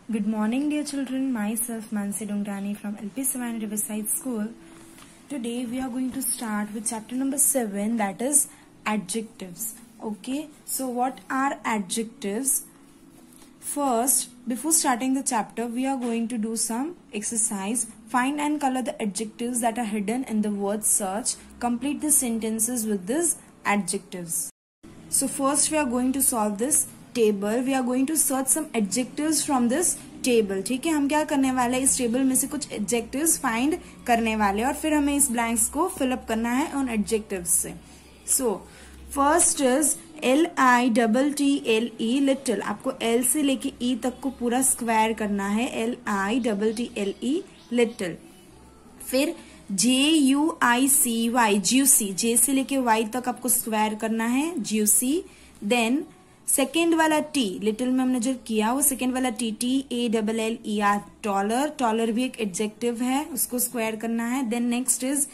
Good morning, dear children. Myself, Mansi Dongrani from LP Savannah Riverside School. Today, we are going to start with chapter number 7, that is adjectives. Okay, so what are adjectives? First, before starting the chapter, we are going to do some exercise. Find and color the adjectives that are hidden in the word search. Complete the sentences with these adjectives. So first, we are going to solve this table. We are going to search some adjectives from this table. ठीक है, हम क्या करने वाले हैं, इस table में से कुछ adjectives find करने वाले और फिर हमें इस blanks को fill up करना है उन adjectives से. So first is LITTLE little. आपको L से लेके E तक को पूरा स्क्वायर करना है. LITTLE little. फिर JUICY juicy. J से लेके Y तक आपको स्क्वायर करना है. juicy. Then सेकेंड वाला T, लिटिल में हमने जो किया वो सेकेंड वाला T, TALLER टॉलर. टॉलर भी एक एडजेक्टिव है, उसको स्क्वायर करना है. Then next is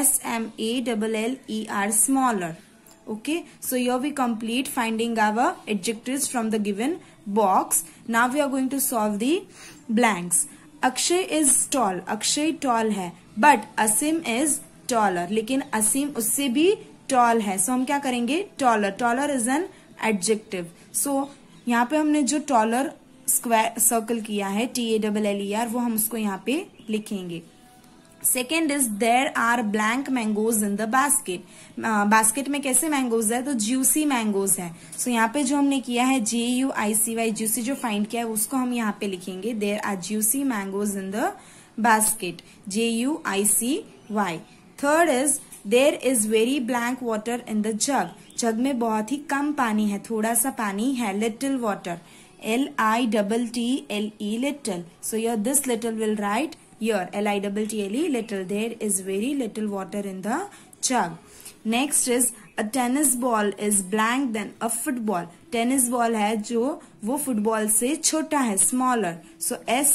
SMALLER smaller. Okay, so here we complete finding our adjectives from the given box. Now we are going to solve the blanks. Akshay is tall. Akshay tall है, but Asim is taller. लेकिन असीम उससे भी tall है. So हम क्या करेंगे, taller. Taller is an adjective. So यहाँ पे हमने जो taller square circle किया है TALLER वो हम उसको यहाँ पे लिखेंगे. Second is there are blank mangoes in the basket. Basket में कैसे मैंगोज है, तो ज्यूसी मैंगोज है. सो यहाँ पे जो हमने किया है JUICY ज्यूसी जो फाइंड किया है उसको हम यहाँ पे लिखेंगे. There are juicy mangoes in the basket. JUICY. Third is there is very blank water in the jug. Jug में बहुत ही कम पानी है, थोड़ा सा पानी है. Little water. LITTLE little. So here this little will write here LITTLE little. There is very little water in the jug. Next is a tennis ball is blank than a football. Tennis ball है जो वो football से छोटा है, smaller. So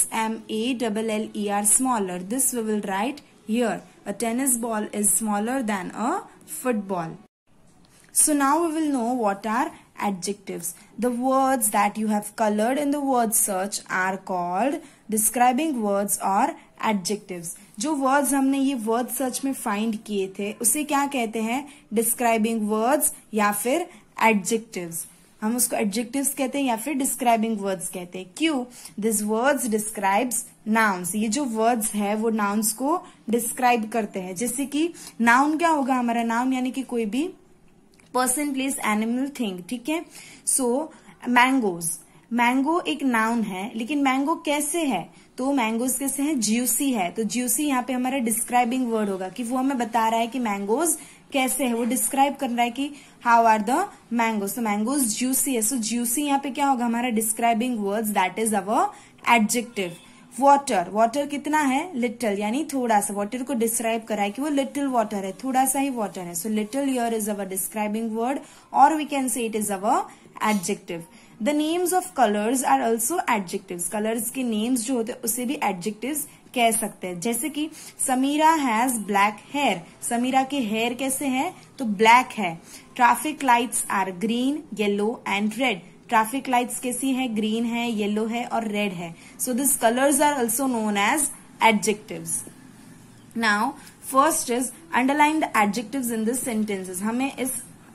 SMALLER smaller. This we will write here. A tennis ball is smaller than a football. So now we will know what are adjectives. The words that you have colored in the word search are called describing words or adjectives. जो words हमने ये word search में find किए थे उसे क्या कहते हैं, describing words या फिर adjectives. हम उसको adjectives कहते हैं या फिर describing words कहते हैं. क्यों? These words describes nouns. ये जो words है वो nouns को describe करते हैं. जैसे कि noun क्या होगा हमारा, noun यानी कि कोई भी पर्सन, प्लेस, एनिमल, थिंग. ठीक है. सो मैंगोज, मैंगो एक नाउन है, लेकिन मैंगो कैसे है, तो मैंगोज कैसे है, ज्यूसी है. तो ज्यूसी यहाँ पे हमारा डिस्क्राइबिंग वर्ड होगा कि वो हमें बता रहा है कि मैंगोज कैसे है, वो डिस्क्राइब कर रहा है कि हाउ आर द मैंगोज. तो मैंगोज ज्यूसी है. सो ज्यूसी यहाँ पे क्या होगा हमारा describing words, that is our adjective. Water, water कितना है, लिटिल, यानी थोड़ा सा. वाटर को डिस्क्राइब करा है कि वो लिटिल वाटर है, थोड़ा सा ही वाटर है. So little here is our describing word और we can say it is our adjective. The names of colours are also adjectives. Colours के नेम्स जो होते हैं उसे भी एडजेक्टिव्स कह सकते हैं. जैसे कि Samira has black hair. Samira के हेयर कैसे है, तो ब्लैक है. Traffic lights are green, yellow and red. Traffic lights कैसी है, ग्रीन है, येलो है और रेड है. So this colours are also known as adjectives. Now first is underline the adjectives in this sentences. हमें इस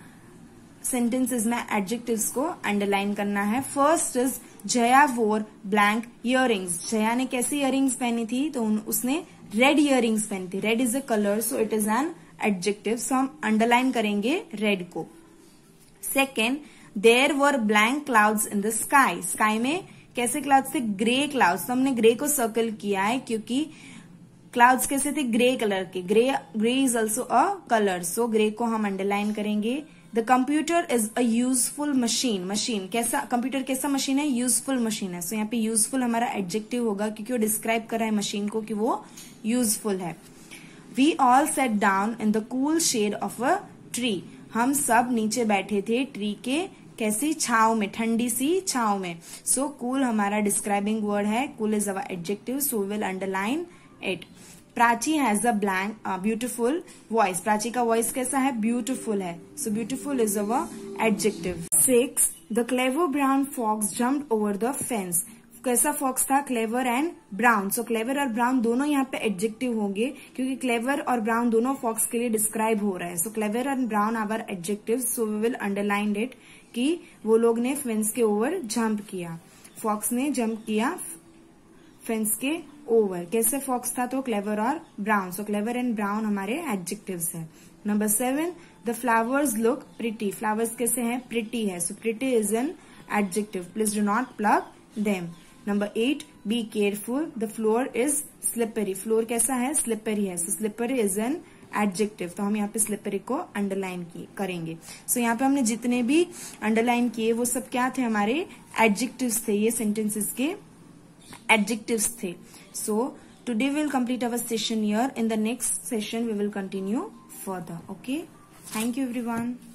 सेंटेंसेस में एडजेक्टिव्स को अंडरलाइन करना है. फर्स्ट इज जया वोर ब्लैंक इयररिंग्स. जया ने कैसी इयररिंग्स पहनी थी, तो उसने रेड इयररिंग्स पहनी थी. Red is a colour, so it is an adjective. So हम अंडरलाइन करेंगे रेड को. Second, there were blank clouds in the sky. Sky में कैसे क्लाउड्स थे, ग्रे क्लाउड्स. तो हमने ग्रे को सर्कल किया है क्योंकि क्लाउड्स कैसे थे, ग्रे कलर के. Grey is also a colour, so grey को हम अंडरलाइन करेंगे. The computer is a useful machine. Machine कैसा, कंप्यूटर कैसा मशीन है, यूजफुल मशीन है. सो यहाँ पे यूजफुल हमारा एडजेक्टिव होगा क्योंकि वो डिस्क्राइब कर रहा है मशीन को कि वो यूजफुल है. We all set down in the cool shade of a tree. हम सब नीचे बैठे थे ट्री के कैसी, छाव में, ठंडी सी छाव में. सो कूल हमारा डिस्क्राइबिंग वर्ड है. Cool is our adjective, so will underline it. Prachi has a beautiful voice. Prachi का वॉइस कैसा है, ब्यूटिफुल है. So beautiful is our adjective. 6. The clever brown fox jumped over the fence. कैसा fox था? Clever and brown. So clever और brown दोनों यहाँ पे एडजेक्टिव होंगे क्योंकि क्लेवर और ब्राउन दोनों फॉक्स के लिए डिस्क्राइब हो रहा है। So clever and brown our adjective, so we will underline it कि वो लोग ने फेंस के ओवर जंप किया, फॉक्स ने जंप किया फेंस के ओवर। कैसे फॉक्स था? तो क्लेवर और brown. So clever and brown हमारे एडजेक्टिव्स है। Number 7, the flowers look pretty. Flowers कैसे हैं? प्रिटी है। So pretty is an adjective, please do not pluck them. Number 8, be careful, the floor is slippery. Floor कैसा है? Slippery है। So slippery is an adjective. तो हम यहाँ पे स्लिपरी को अंडरलाइन करेंगे। So यहाँ पे हमने जितने भी अंडरलाइन किए वो सब क्या थे? हमारे एडजेक्टिव्स थे। ये सेंटेंसेस के एडजेक्टिव्स थे। So today we'll complete our session here. In the next session we will continue further. Okay? Thank you everyone.